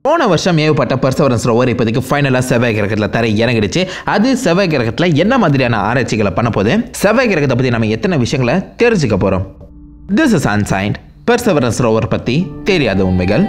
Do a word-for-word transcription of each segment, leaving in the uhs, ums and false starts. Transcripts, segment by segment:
போன வருஷம் ஏவப்பட்ட பெர்சவரன்ஸ் ரோவர் இப்போதைக்கு ஃபைனலாக செவ்வாய் கிரகத்தில் தரை இறங்கிடுச்சு. அது செவ்வாய் கிரகத்தில் என்ன மாதிரியான ஆராய்ச்சிகளை பண்ண போது, செவ்வாய் கிரகத்தை பற்றி நம்ம எத்தனை விஷயங்களை தெரிஞ்சுக்க போகிறோம். This is ancient perseverance rover பற்றி தெரியாத உண்மைகள்.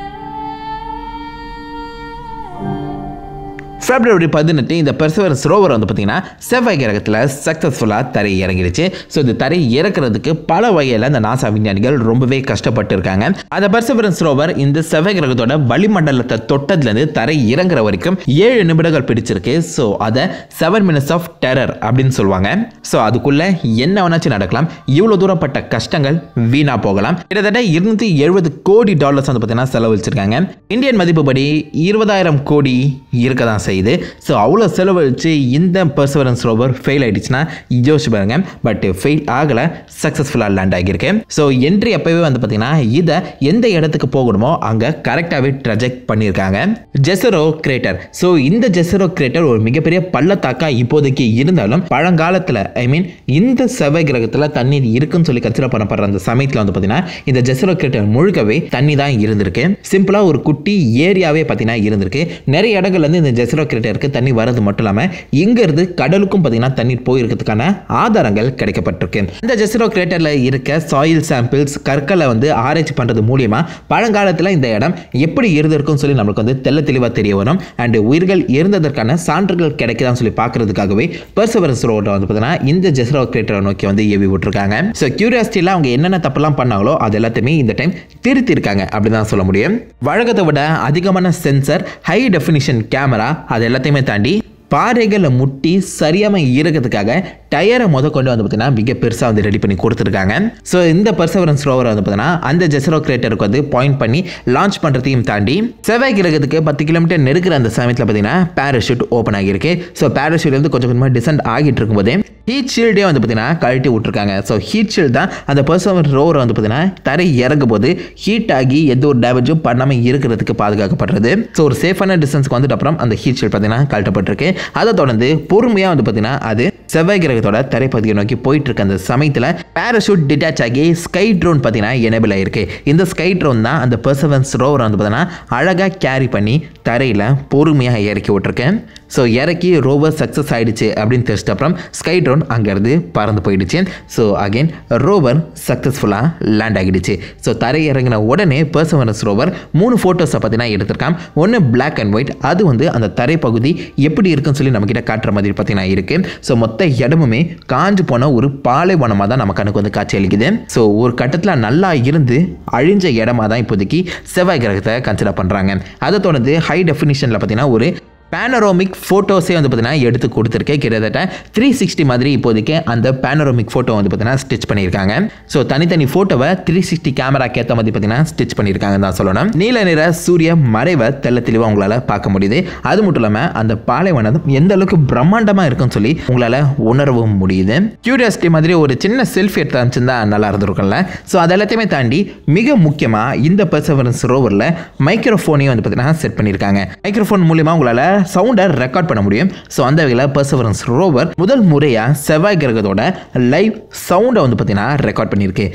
பிப்ரவரி பதினெட்டு இந்த பெர்சவரன்ஸ் ரோவர் வந்து பார்த்தீங்கன்னா செவ்வாய் கிரகத்தில் சக்ஸஸ்ஃபுல்லாக தரை இறங்கிடுச்சு. ஸோ இந்த தரை இறக்குறதுக்கு பல வகையில் இந்த நாசா விஞ்ஞானிகள் ரொம்பவே கஷ்டப்பட்டு இருக்காங்க. அந்த பெர்சவரன்ஸ் ரோவர் இந்த செவ்வாய் கிரகத்தோட வளிமண்டலத்தை தொட்டதுலேருந்து தரை இறங்குற வரைக்கும் ஏழு நிமிடங்கள் பிடிச்சிருக்கு. ஸோ அதை செவன் மினிட்ஸ் ஆஃப் டெரர் அப்படின்னு சொல்லுவாங்க. ஸோ அதுக்குள்ளே என்ன வேணாச்சும் நடக்கலாம். இவ்வளோ தூரப்பட்ட கஷ்டங்கள் வீணாக போகலாம். கிட்டத்தட்ட இருநூத்தி எழுபது கோடி டாலர்ஸ் வந்து பார்த்தீங்கன்னா செலவழிச்சிருக்காங்க. இந்தியன் மதிப்புப்படி இருபதாயிரம் கோடி இருக்க தான் செய்யுது. ஸோ அவ்வளோ செலவழிச்சு இந்த பெர்சவரன்ஸ் ரோவர் ஃபெயில் ஆகிடுச்சுன்னா யோசிச்சு பாருங்க. பட் ஃபெயில் ஆகலை, சக்ஸஸ்ஃபுல்லாக லேண்ட் ஆகியிருக்கு. ஸோ என்ட்ரி அப்போவே வந்து பார்த்தீங்கன்னா இதை எந்த இடத்துக்கு போகணுமோ அங்கே கரெக்டாகவே ட்ரஜெக்ட் பண்ணியிருக்காங்க. ஜெசரோ கிரேட்டர். ஸோ இந்த ஜெசரோ கிரேட்டர் ஒரு மிகப்பெரிய பள்ளத்தாக்கா இப்போதைக்கு இருந்தாலும் பழங்காலத்தில் ஐ மீன் இந்த செவ்வாய் கிரகத்தில் தண்ணீர் இருக்குன்னு சொல்லி கன்சிடர் பண்ணப்படுற அந்த சமயத்தில் வந்து பார்த்தீங்கன்னா இந்த ஜெசரோ கிரேட்டர் முழுக்கவே தண்ணி தான் இருந்திருக்கு. சிம்பிளாக ஒரு குட்டி ஏரியாவே பார்த்தீங்கன்னா இருந்திருக்கு. நிறைய இடங்கள்லேருந்து இந்த ஜெசரோ கிரேட்டருக்கு தண்ணி வரது மட்டும் இல்லாமல் இங்கிருந்து கடலுக்கும் பார்த்தீங்கன்னா தண்ணீர் போயிருக்கிறதுக்கான ஆதாரங்கள் கிடைக்கப்பட்டிருக்கு. இந்த ஜெசரோ கிரேட்டரில் இருக்க சாயில் சாம்பிள்ஸ் கற்களை வந்து ஆராய்ச்சி பண்ணுறது மூலியமா பழங்காலத்தில் இந்த இடம் எப்படி இருந்திருக்குன்னு சொல்லி நம்மளுக்கு வந்து தெல்ல தெளிவாக தெரிய வரும். அண்ட் உயிர்கள் இருந்ததற்கான சான்றுகள் கிடைக்குதான்னு சொல்லி பார்க்கறதுக்காகவே பெர்சவரன்ஸ் ரோவர் வந்து பார்த்தீங்கன்னா இந்த ஜெசரோ கிரேட்டரை நோக்கி வந்து ஏவி விட்டுருக்காங்க. ஸோ கியூரியாசிட்டியில் அவங்க என்னென்ன தப்பெல்லாம் பண்ணாங்களோ அது எல்லாத்தையுமே இந்த டைம் திருத்திருக்காங்க அப்படின்னு தான் சொல்ல முடியும். வழக்கத்தை விட அதிகமான சென்சர், ஹை டெஃபினிஷன் கேமரா, அது எல்லாத்தையுமே தாண்டி பாறைகளை முட்டி சரியாமல் இருக்கிறதுக்காக டயரை முத கொண்டு வந்து பார்த்தீங்கன்னா மிக பெருசாக வந்து ரெடி பண்ணி கொடுத்துருக்காங்க. ஸோ இந்த பெர்சவரன்ஸ் ரோவரை வந்து பார்த்தீங்கன்னா அந்த ஜெசரோ கிரேட்டருக்கு வந்து பாயிண்ட் பண்ணி லான்ச் பண்ணுறதையும் தாண்டி செவ்வாய் கிரகத்துக்கு பத்து கிலோமீட்டர் நெருக்கிற அந்த சமயத்தில் பார்த்தீங்கன்னா பேராஷூட் ஓப்பன் ஆகியிருக்கு. ஸோ பேராஷூட் வந்து கொஞ்சம் கொஞ்சமாக டிசென்ட் ஆகிட்டு இருக்கும்போதே ஹீட் ஷீல்டே வந்து பார்த்தீங்கன்னா கழட்டி விட்டுருக்காங்க. ஸோ ஹீட் ஷீல்டு தான் அந்த பெர்சவரன்ஸ் ரோவரை வந்து பார்த்தீங்கன்னா தரை இறங்கும் போது ஹீட் ஆகி எந்த ஒரு டேமேஜும் பண்ணாமல் இருக்கிறதுக்கு பாதுகாக்கப்படுறது. ஸோ ஒரு சேஃபான டிஸ்டன்ஸ்க்கு வந்துட்டு அப்புறம் அந்த ஹீட் ஷீல்டு பார்த்தீங்கன்னா கழட்டப்பட்டிருக்கு. அதை தொடர்ந்து பொறுமையாக வந்து பார்த்தீங்கன்னா அது செவ்வாய் கிரகத்தோட தரைப்பகுதியை நோக்கி போயிட்டு இருக்க அந்த சமயத்தில் பேராஷூட் டிட்டாச் ஆகி ஸ்கை ட்ரோன் பார்த்தீங்கன்னா எனேபிள் ஆயிருக்கு. இந்த ஸ்கை ட்ரோன் தான் அந்த பெர்சவரன்ஸ் ரோவர் வந்து பார்த்தீங்கன்னா அழகாக கேரி பண்ணி தரையில் பொறுமையாக இறக்கி விட்டுருக்கேன். ஸோ இறக்கி ரோவர் சக்ஸஸ் ஆகிடுச்சு அப்படின்னு தெரிஞ்சிட்ட அப்புறம் ஸ்கை ட்ரோன் அங்கேருந்து பறந்து போயிடுச்சு. ஸோ அகெயின் ரோவர் சக்ஸஸ்ஃபுல்லாக லேண்ட் ஆகிடுச்சு. ஸோ தரை இறங்கின உடனே பெர்சவரன்ஸ் ரோவர் மூணு ஃபோட்டோஸை பார்த்தீங்கன்னா எடுத்திருக்கான். ஒன்று பிளாக் அண்ட் ஒயிட், அது வந்து அந்த தரைப்பகுதி எப்படி இருக்குன்னு சொல்லி நம்மக்கிட்ட காட்டுற மாதிரி பார்த்தீங்கன்னா இருக்குது. ஸோ மொத்த இடமுமே காஞ்சு போன ஒரு பாலைவனமாக தான் நம்ம கணக்கு வந்து காட்சி அளிக்குது. ஸோ ஒரு கட்டத்தில் நல்லா இருந்து அழிஞ்ச இடமா தான் இப்போதைக்கு செவ்வாய் கிரகத்தை கன்சிடர் பண்ணுறாங்க. அதை தொடர்ந்து ஹை டெஃபினிஷனில் பார்த்தீங்கன்னா ஒரு பேனரோமிக் ஃபோட்டோஸே வந்து பார்த்தீங்கன்னா எடுத்து கொடுத்துருக்கேன். கிட்டத்தட்ட த்ரீ சிக்ஸ்டி மாதிரி இப்போதைக்கு அந்த பேனரோமிக் ஃபோட்டோ வந்து பார்த்தீங்கன்னா ஸ்டிச் பண்ணியிருக்காங்க. ஸோ தனித்தனி ஃபோட்டோவை த்ரீ சிக்ஸ்டி கேமராக்கு ஏற்ற மாதிரி பார்த்தீங்கன்னா ஸ்டிச் பண்ணியிருக்காங்க தான் சொல்லணும். நீல நிற சூரிய மறைவை தெல்ல தெளிவாக உங்களால் பார்க்க முடியுது. அது மட்டும் இல்லாமல் அந்த பாலைவனம் எந்த அளவுக்கு பிரம்மாண்டமாக இருக்குன்னு சொல்லி உங்களால் உணரவும் முடியுது. கியூரியாசிட்டி மாதிரி ஒரு சின்ன செல்ஃபி எடுத்து அனுப்பிச்சிருந்தா நல்லா இருந்திருக்கும்ல. ஸோ அது எல்லாத்தையுமே தாண்டி மிக முக்கியமாக இந்த பெர்சவரன்ஸ் ரோவரில் மைக்ரோஃபோனையும் வந்து பார்த்தீங்கன்னா செட் பண்ணியிருக்காங்க. மைக்ரோஃபோன் மூலியமாக உங்களால் சவுண்டை ரெக்கார்ட் பண்ண முடியும். ஸோ அந்த வகையில் பெர்சவரன்ஸ் ரோவர் முதல் முறையாக செவ்வாய் கிரகத்தோட லைவ் சவுண்டை வந்து பார்த்தீங்கன்னா ரெக்கார்ட் பண்ணியிருக்கு.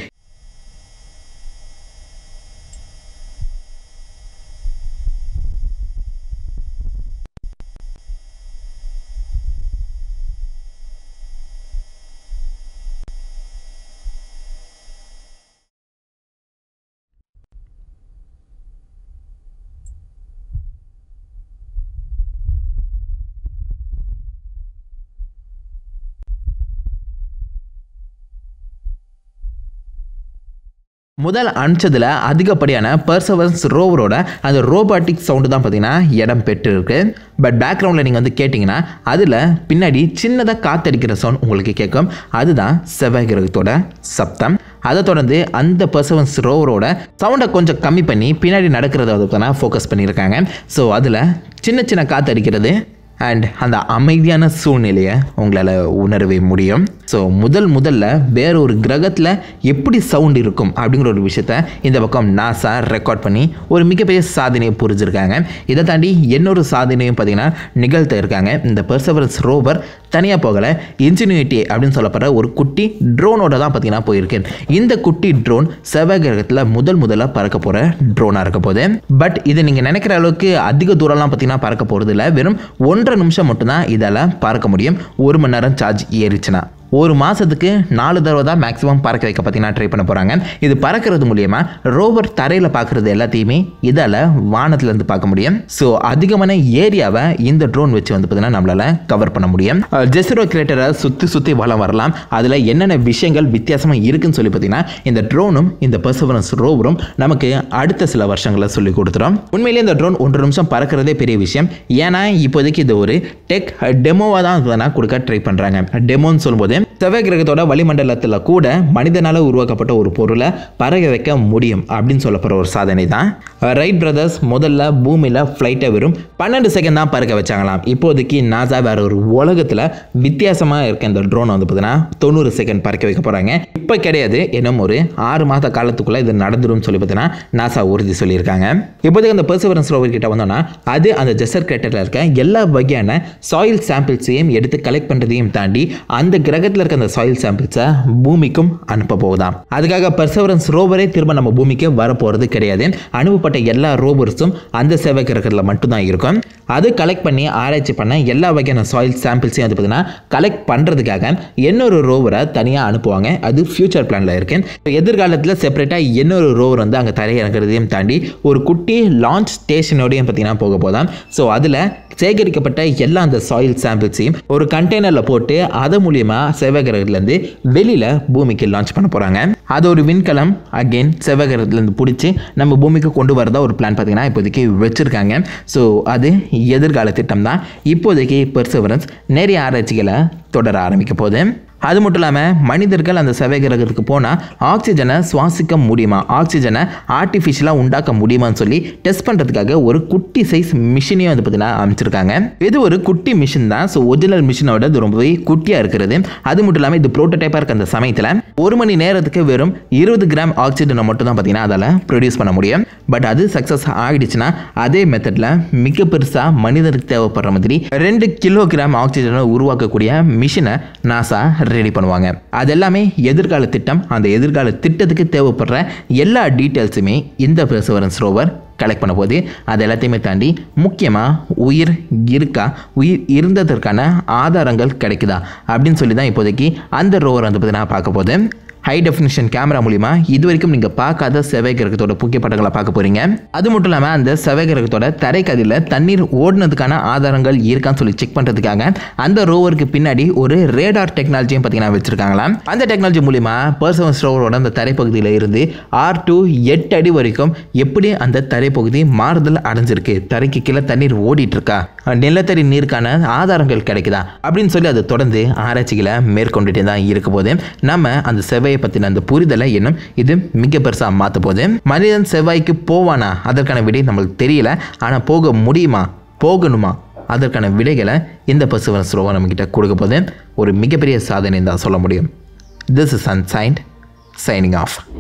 முதல் அனுப்பிச்சதில் அதிகப்படியான பெர்சவரன்ஸ் ரோவரோட அந்த ரோபாட்டிக் சவுண்டு தான் பார்த்தீங்கன்னா இடம் பெற்றிருக்கு. பட் பேக்ரவுண்டில் நீங்கள் வந்து கேட்டிங்கன்னா அதில் பின்னாடி சின்னதாக காற்றடிக்கிற சவுண்ட் உங்களுக்கு கேட்கும். அதுதான் செவ்வாய் கிரகத்தோட சப்தம். அதை தொடர்ந்து அந்த பெர்சவரன்ஸ் ரோவரோட சவுண்டை கொஞ்சம் கம்மி பண்ணி பின்னாடி நடக்கிறத வந்து ஃபோக்கஸ் பண்ணியிருக்காங்க. ஸோ அதில் சின்ன சின்ன காற்றடிக்கிறது அண்ட் அந்த அமைதியான சூழ்நிலையை உங்களால் உணரவே முடியும். ஸோ முதல் முதல்ல வேற ஒரு கிரகத்தில் எப்படி சவுண்ட் இருக்கும் அப்படிங்கிற ஒரு விஷயத்த இந்த பக்கம் நாசா ரெக்கார்ட் பண்ணி ஒரு மிகப்பெரிய சாதனையை புரிஞ்சிருக்காங்க. இதை தாண்டி இன்னொரு சாதனையும் பார்த்தீங்கன்னா நிகழ்த்த இருக்காங்க. இந்த பெர்செவரன்ஸ் ரோவர் தனியாக போகலை, இன்ஜினியூட்டி அப்படின்னு சொல்லப்படுற ஒரு குட்டி ட்ரோனோட தான் பார்த்தீங்கன்னா போயிருக்கு. இந்த குட்டி ட்ரோன் செவ்வாய் கிரகத்தில் முதல் முதலாக பறக்க போகிற ட்ரோனாக இருக்க போகுது. பட் இது நீங்கள் நினைக்கிற அளவுக்கு அதிக தூரம்லாம் பார்த்தீங்கன்னா பறக்க போகிறது இல்லை. வெறும் ஒன்றரை நிமிஷம் மட்டும்தான் இதால் பறக்க முடியும். ஒரு மணி நேரம் சார்ஜ் ஏறிச்சுன்னா ஒரு மாதத்துக்கு நாலு தடவை தான் மேக்ஸிமம் பறக்க வைக்க பார்த்தீங்கன்னா ட்ரை பண்ண போகிறாங்க. இது பறக்கிறது மூலியமாக ரோவர் தரையில் பார்க்குறது எல்லாத்தையுமே இதால் வானத்துலேருந்து பார்க்க முடியும். ஸோ அதிகமான ஏரியாவை இந்த ட்ரோன் வச்சு வந்து பார்த்தீங்கன்னா நம்மளால் கவர் பண்ண முடியும். ஜெசிரோ கிரேட்டரை சுற்றி சுற்றி வளம் வரலாம். அதில் என்னென்ன விஷயங்கள் வித்தியாசமாக இருக்குன்னு சொல்லி பார்த்தீங்கன்னா இந்த ட்ரோனும் இந்த பெர்செவரன்ஸ் ரோவரும் நமக்கு அடுத்த சில வருஷங்களில் சொல்லி கொடுத்துரும். உண்மையிலேயே இந்த ட்ரோன் ஒன்றரை நிமிஷம் பறக்கிறதே பெரிய விஷயம். ஏன்னா இப்போதைக்கு இது ஒரு டெக் டெமோவாக தான் கொடுக்க ட்ரை பண்ணுறாங்க. டெமோன்னு சொல்லும்போது செவ்வாய் கிரகத்தோட வளிமண்டலத்தில் கூட மனிதனால் உருவாக்கப்பட்ட ஒரு பொருளை பறக்க வைக்க முடியும் அப்படின்னு சொல்லப்படுற ஒரு சாதனை தான். ரைட் பிரதர்ஸ் முதல்ல பூமியில் ஃப்ளைட்டை வெறும் பன்னெண்டு செகண்ட் தான் பறக்க வச்சாங்களாம். இப்போதைக்கு நாசா வேற ஒரு உலகத்தில் வித்தியாசமாக இருக்க இந்த ட்ரோனை வந்து பார்த்தீங்கன்னா தொண்ணூறு செகண்ட் பறக்க வைக்க போகிறாங்க. இப்போ கிடையாது, இன்னும் ஒரு ஆறு மாத காலத்துக்குள்ளே இது நடந்துடும் சொல்லி பார்த்தீங்கன்னா நாசா உறுதி சொல்லியிருக்காங்க. இப்போதைக்கு அந்த பெர்செவரன்ஸ் ரோவர் கிட்ட வந்தோம்னா அது அந்த ஜெசர் கிரேட்டரில் இருக்க எல்லா வகையான சாயில் சாம்பிள்ஸையும் எடுத்து கலெக்ட் பண்ணுறதையும் தாண்டி அந்த கிரகத்தில் இருக்க அந்த சாயில் சாம்பிள்ஸை பூமிக்கும் அனுப்ப போகுதாம். அதுக்காக பெர்செவரன்ஸ் ரோவரே திரும்ப நம்ம பூமிக்கு வரப்போகிறது கிடையாது. அனுப்பப்பட்ட எல்லா ரோவர்ஸும் அந்த செவ்வாய் கிரகத்தில் மட்டும்தான் இருக்கும். அது கலெக்ட் பண்ணி ஆராய்ச்சி பண்ண எல்லா வகையான சாயில் சாம்பிள்ஸையும் வந்து பார்த்தீங்கன்னா கலெக்ட் பண்ணுறதுக்காக இன்னொரு ரோவரை தனியாக அனுப்புவாங்க. அது ஃபியூச்சர் பிளானில் இருக்கு. எதிர்காலத்தில் செப்பரேட்டாக இன்னொரு ரோவர் வந்து அங்கே தரையிறங்கிறதையும் தாண்டி ஒரு குட்டி லான்ச் ஸ்டேஷனோடையும் பார்த்தீங்கன்னா போக போதாம். ஸோ அதில் சேகரிக்கப்பட்ட எல்லா அந்த சாயில் சாம்பிள்ஸையும் ஒரு கண்டெய்னரில் போட்டு அது மூலியமாக செவ்வாய் கிரகத்திலேருந்து வெளியில் பூமிக்கு லான்ச் பண்ண போகிறாங்க. அது ஒரு விண்கலம் அகெயின் செவ்வாய் கிரகத்திலேருந்து பிடிச்சி நம்ம பூமிக்கு கொண்டு வரதா ஒரு பிளான் பார்த்தீங்கன்னா இப்போதைக்கு வச்சுருக்காங்க. ஸோ அது எதிர்கால திட்டம் தான். இப்போதைக்கு பெர்செவரன்ஸ் நிறைய ஆராய்ச்சிகளை தொடர ஆரம்பிக்க போகுது. அது மட்டும் இல்லாமல் மனிதர்கள் அந்த செவ்வாய் கிரகத்துக்கு போனால் ஆக்சிஜனை சுவாசிக்க முடியுமா, ஆக்சிஜனை ஆர்டிஃபிஷியலாக உண்டாக்க முடியுமான்னு சொல்லி டெஸ்ட் பண்ணுறதுக்காக ஒரு குட்டி சைஸ் மிஷினையும் வந்து பார்த்தீங்கன்னா அமைச்சிருக்காங்க. இது ஒரு குட்டி மிஷின் தான். ஸோ ஒரிஜினல் மிஷினோட இது ரொம்பவே குட்டியாக இருக்கிறது. அது மட்டும் இல்லாமல் இது ப்ரோட்டோடைப்பாக இருக்க அந்த சமயத்தில் ஒரு மணி நேரத்துக்கு வெறும் இருபது கிராம் ஆக்சிஜனை மட்டும் தான் பார்த்தீங்கன்னா அதால் ப்ரொடியூஸ் பண்ண முடியும். பட் அது சக்ஸஸ் ஆகிடுச்சுன்னா அதே மெத்தடில் மிக பெருசாக மனிதனுக்கு தேவைப்படுற மாதிரி ரெண்டு கிலோகிராம் ஆக்சிஜனை உருவாக்கக்கூடிய மிஷினை நாசா ரெடி பண்ணுவாங்க. அது எல்லாமே எதிர்கால திட்டம். அந்த எதிர்கால திட்டத்துக்கு தேவைப்படுற எல்லா டீட்டெயில்ஸுமே இந்த பெர்செவரன்ஸ் ரோவர் கலெக்ட் பண்ண போது அது எல்லாத்தையுமே தாண்டி முக்கியமாக உயிர் இருக்கா, உயிர் இருந்ததற்கான ஆதாரங்கள் கிடைக்குதா அப்படின்னு சொல்லி தான் இப்போதைக்கு அந்த ரோவர் வந்து பார்த்தீங்கன்னா பார்க்க போகுது. ஹை டெஃபினிஷன் கேமரா மூலிமா இது வரைக்கும் நீங்கள் பார்க்காத செவ்வாய் கிரகத்தோட புகைப்படங்களை பார்க்க போகிறீங்க. அது மட்டும் இல்லாமல் அந்த செவ்வாய் கிரகத்தோட தரைக்கதியில் தண்ணீர் ஓடினதுக்கான ஆதாரங்கள் இருக்கான்னு சொல்லி செக் பண்ணுறதுக்காக அந்த ரோவருக்கு பின்னாடி ஒரு ரேடார் டெக்னாலஜியும் பார்த்தீங்கன்னா வச்சுருக்காங்களாம். அந்த டெக்னாலஜி மூலிமா பெர்செவரன்ஸ் ரோவரோட அந்த தரைப்பகுதியில் இருந்து ஆறு டு எட்டு அடி வரைக்கும் எப்படி அந்த தரைப்பகுதி மாறுதல் அடைஞ்சிருக்கு, தரைக்கு கீழே தண்ணீர் ஓடிட்டு இருக்கா, நிலத்தடி நீருக்கான ஆதாரங்கள் கிடைக்குதா அப்படின்னு சொல்லி அதை தொடர்ந்து ஆராய்ச்சிகளை மேற்கொண்டுட்டே தான் இருக்க போது நம்ம அந்த செவ்வாய் பற்றின அந்த புரிதலை இன்னும் இது மிக பெருசாக மாற்ற போகுது. மனிதன் செவ்வாய்க்கு போவானா அதற்கான விடை நம்மளுக்கு தெரியல. ஆனால் போக முடியுமா, போகணுமா, அதற்கான விடைகளை இந்த பெர்செவரன்ஸ் ரோவர் நம்மகிட்ட கொடுக்க போது ஒரு மிகப்பெரிய சாதனை தான் சொல்ல முடியும். This is ancient signing of.